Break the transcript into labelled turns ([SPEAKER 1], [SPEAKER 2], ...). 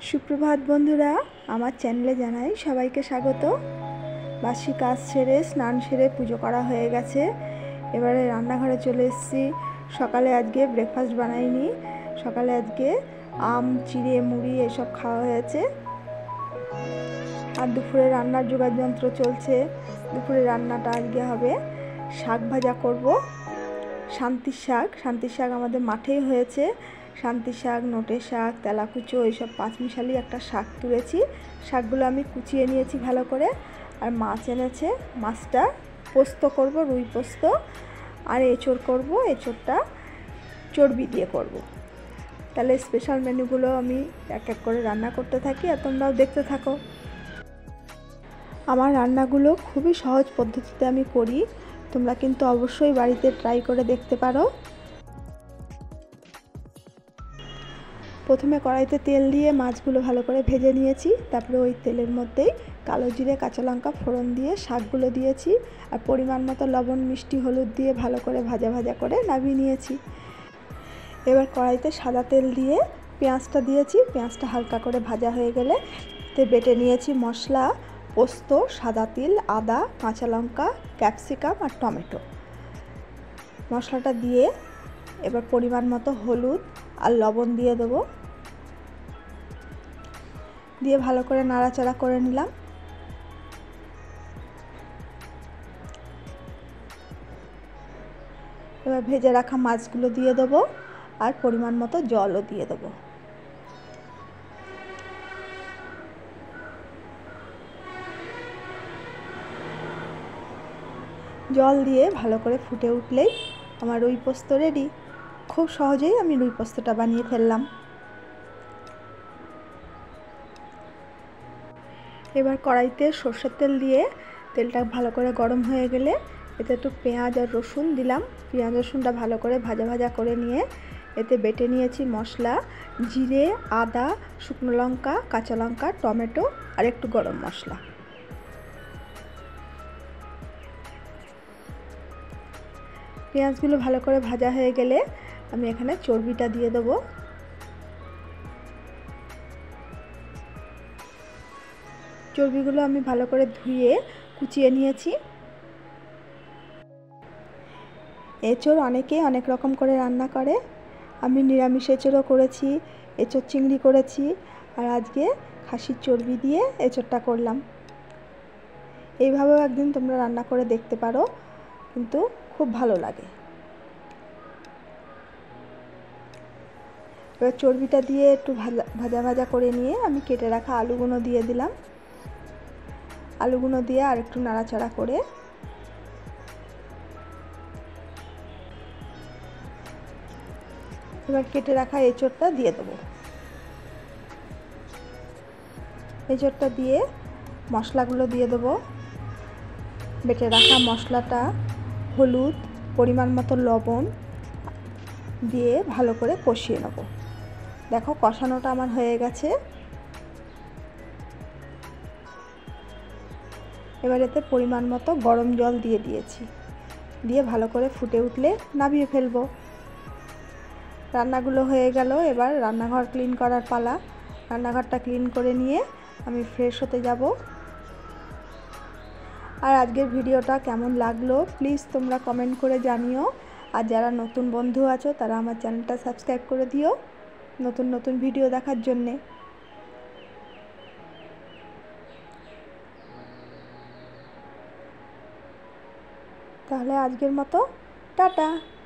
[SPEAKER 1] সুপ্রভাত বন্ধুরা, আমার চ্যানেলে জানাই সবাইকে স্বাগত। বাসি কাজ সেরে স্নান সেরে পুজো করা হয়ে গেছে। এবারে রান্নাঘরে চলে এসেছি। সকালে আজকে ব্রেকফাস্ট বানাইনি, সকালে আজকে আম চিড়ে মুড়ি এসব খাওয়া হয়েছে। আর দুপুরে রান্নার জোগাড় যন্ত্র চলছে। দুপুরে রান্নাটা আজকে হবে শাক ভাজা করব। শান্তির শাক আমাদের মাঠেই হয়েছে। শান্তি শাক, নোটে শাক, তেলাকুচো এইসব পাঁচমিশালি একটা শাক তুলেছি। শাকগুলো আমি কুচিয়ে নিয়েছি ভালো করে। আর মাছ এনেছে, মাছটা পোস্ত করব, রুই পোস্ত। আর এঁচোড় করব, এঁচোড়টা চর্বি দিয়ে করব। তাহলে স্পেশাল মেনুগুলো আমি এক এক করে রান্না করতে থাকি আর তোমরাও দেখতে থাকো। আমার রান্নাগুলো খুবই সহজ পদ্ধতিতে আমি করি, তোমরা কিন্তু অবশ্যই বাড়িতে ট্রাই করে দেখতে পারো। প্রথমে কড়াইতে তেল দিয়ে মাছগুলো ভালো করে ভেজে নিয়েছি। তারপরে ওই তেলের মধ্যেই কালো জিরে, কাঁচা লঙ্কা ফোড়ন দিয়ে শাকগুলো দিয়েছি। আর পরিমাণ মতো লবণ, মিষ্টি, হলুদ দিয়ে ভালো করে ভাজা ভাজা করে নামিয়ে নিয়েছি। এবার কড়াইতে সাদা তেল দিয়ে পেঁয়াজটা দিয়েছি। পেঁয়াজটা হালকা করে ভাজা হয়ে গেলে বেটে নিয়েছি মশলা, পোস্ত, সাদা তিল, আদা, কাঁচা লঙ্কা, ক্যাপসিকাম আর টমেটো। মশলাটা দিয়ে এবার পরিমাণ মতো হলুদ আর লবণ দিয়ে দেবো। দিয়ে ভালো করে নাড়াচাড়া করে নিলাম। এবার ভেজে রাখা মাছগুলো দিয়ে দেবো আর পরিমাণ মতো জলও দিয়ে দেবো। জল দিয়ে ভালো করে ফুটে উঠলেই আমার রুই পোস্ত রেডি। খুব সহজেই আমি রুই পোস্তটা বানিয়ে ফেললাম। এবার কড়াইতে সর্ষের তেল দিয়ে তেলটা ভালো করে গরম হয়ে গেলে এতে একটু পেঁয়াজ আর রসুন দিলাম। পেঁয়াজ রসুনটা ভালো করে ভাজা ভাজা করে নিয়ে এতে বেটে নিয়েছি মশলা, জিরে, আদা, শুকনো লঙ্কা, কাঁচা লঙ্কা, টমেটো আর একটু গরম মশলা। পেঁয়াজগুলো ভালো করে ভাজা হয়ে গেলে আমি এখানে চর্বিটা দিয়ে দেবো। চর্বিগুলো আমি ভালো করে ধুয়ে কুচিয়ে নিয়েছি। এঁচোড় অনেকেই অনেক রকম করে রান্না করে। আমি নিরামিষ এঁচোড়ও করেছি, এঁচোড় চিংড়ি করেছি, আর আজকে খাসির চর্বি দিয়ে এঁচোড়টা করলাম। এইভাবেও একদিন তোমরা রান্না করে দেখতে পারো, কিন্তু খুব ভালো লাগে। এবার চর্বিটা দিয়ে একটু ভাজা ভাজা করে নিয়ে আমি কেটে রাখা আলুগুলো দিয়ে দিলাম। আলুগুলো দিয়ে আর একটু নাড়াচাড়া করে এবার কেটে রাখা এঁচোড়টা দিয়ে দেবো। এঁচোড়টা দিয়ে মশলাগুলো দিয়ে দেবো। বেটে রাখা মশলাটা, হলুদ, পরিমাণ মতো লবণ দিয়ে ভালো করে কষিয়ে নেব। দেখো কষানোটা আমার হয়ে গেছে। এবার এতে পরিমাণ মতো গরম জল দিয়ে দিয়েছি। দিয়ে ভালো করে ফুটে উঠলে নামিয়ে ফেলবো। রান্নাগুলো হয়ে গেল। এবার রান্নাঘর ক্লিন করার পালা। রান্নাঘরটা ক্লিন করে নিয়ে আমি ফ্রেশ হতে যাব। আর আজকের ভিডিওটা কেমন লাগলো প্লিজ তোমরা কমেন্ট করে জানিও। আর যারা নতুন বন্ধু আছো তারা আমার চ্যানেলটা সাবস্ক্রাইব করে দিও নতুন নতুন ভিডিও দেখার জন্যে। তাহলে আজকের মতো টাটা।